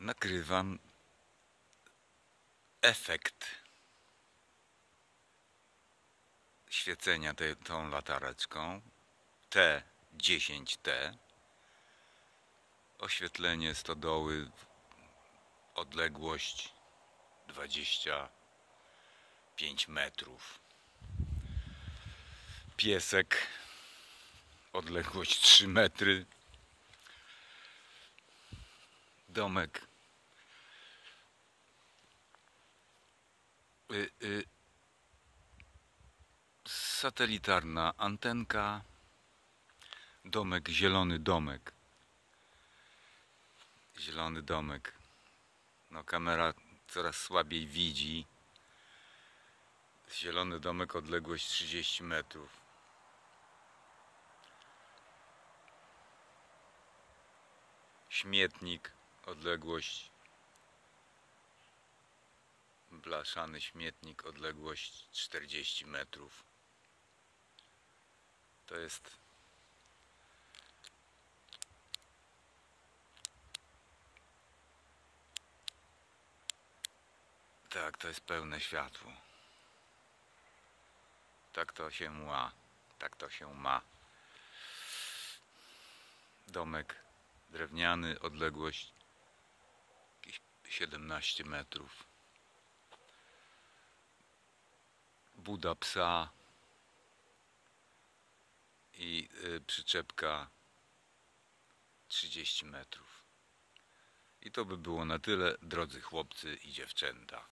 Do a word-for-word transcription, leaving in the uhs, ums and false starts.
nagrywam efekt świecenia tej, tą latareczką T dziesięć T. Oświetlenie stodoły, odległość dwadzieścia pięć metrów. Piesek, odległość trzy metry. Domek y, y, satelitarna antenka. Domek, zielony domek. Zielony domek. No, kamera coraz słabiej widzi. Zielony domek, odległość trzydzieści metrów. Śmietnik, odległość, blaszany śmietnik, odległość czterdzieści metrów. To jest tak, to jest pełne światło. Tak to się ma. Tak to się ma. Domek drewniany, odległość jakieś siedemnaście metrów. Buda psa i y, przyczepka trzydzieści metrów. I to by było na tyle, drodzy chłopcy i dziewczęta.